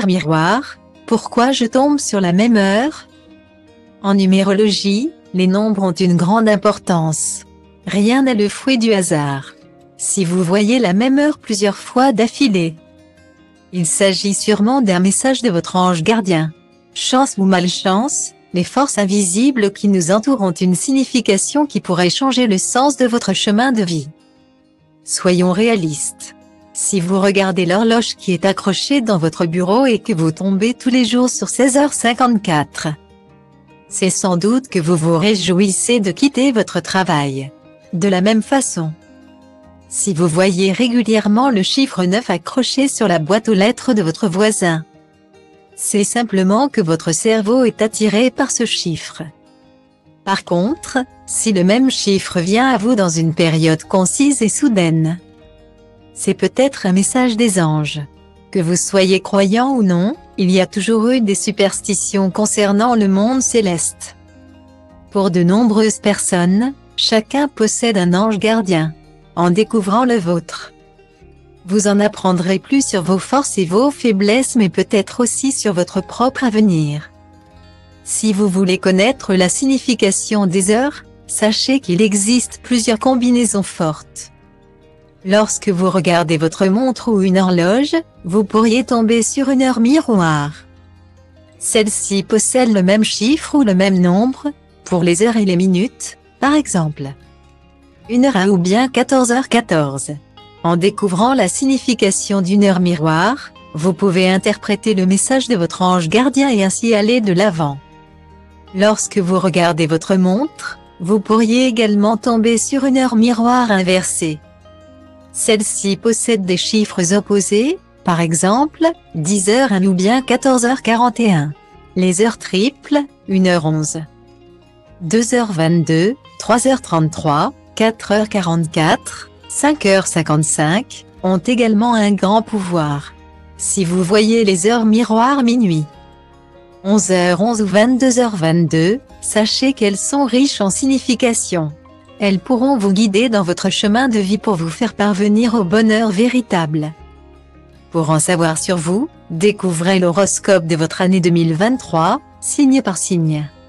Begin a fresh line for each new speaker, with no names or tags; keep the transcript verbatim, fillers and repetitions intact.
heure miroir, pourquoi je tombe sur la même heure? En numérologie, les nombres ont une grande importance. Rien n'est le fruit du hasard. Si vous voyez la même heure plusieurs fois d'affilée, il s'agit sûrement d'un message de votre ange gardien. Chance ou malchance, les forces invisibles qui nous entourent ont une signification qui pourrait changer le sens de votre chemin de vie. Soyons réalistes. Si vous regardez l'horloge qui est accrochée dans votre bureau et que vous tombez tous les jours sur seize heures cinquante-quatre, c'est sans doute que vous vous réjouissez de quitter votre travail. De la même façon, si vous voyez régulièrement le chiffre neuf accroché sur la boîte aux lettres de votre voisin, c'est simplement que votre cerveau est attiré par ce chiffre. Par contre, si le même chiffre vient à vous dans une période concise et soudaine, c'est peut-être un message des anges. Que vous soyez croyant ou non, il y a toujours eu des superstitions concernant le monde céleste. Pour de nombreuses personnes, chacun possède un ange gardien. En découvrant le vôtre, vous en apprendrez plus sur vos forces et vos faiblesses, mais peut-être aussi sur votre propre avenir. Si vous voulez connaître la signification des heures, sachez qu'il existe plusieurs combinaisons fortes. Lorsque vous regardez votre montre ou une horloge, vous pourriez tomber sur une heure miroir. Celle-ci possède le même chiffre ou le même nombre, pour les heures et les minutes, par exemple. une heure ou bien quatorze heures quatorze. En découvrant la signification d'une heure miroir, vous pouvez interpréter le message de votre ange gardien et ainsi aller de l'avant. Lorsque vous regardez votre montre, vous pourriez également tomber sur une heure miroir inversée. Celle-ci possède des chiffres opposés, par exemple, dix heures un ou bien quatorze heures quarante et un. Les heures triples, une heure onze. deux heures vingt-deux, trois heures trente-trois, quatre heures quarante-quatre, cinq heures cinquante-cinq, ont également un grand pouvoir. Si vous voyez les heures miroirs minuit, onze heures onze ou vingt-deux heures vingt-deux, sachez qu'elles sont riches en signification. Elles pourront vous guider dans votre chemin de vie pour vous faire parvenir au bonheur véritable. Pour en savoir sur vous, découvrez l'horoscope de votre année deux mille vingt-trois, signe par signe.